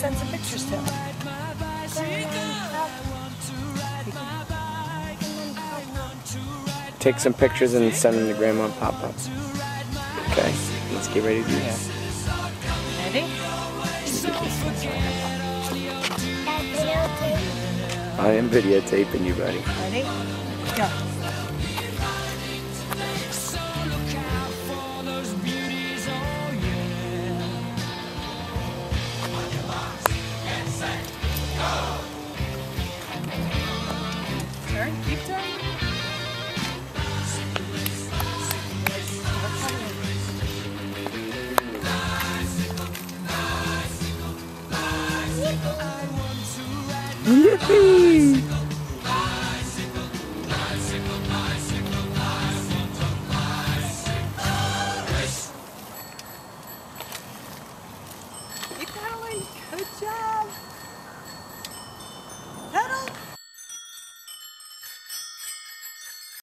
send some pictures to him. Take some pictures and send them to Grandma and Papa. Okay, let's get ready to do that. Ready? I am videotaping you, buddy. Ready? Go. Turn, keep turning. Yippee!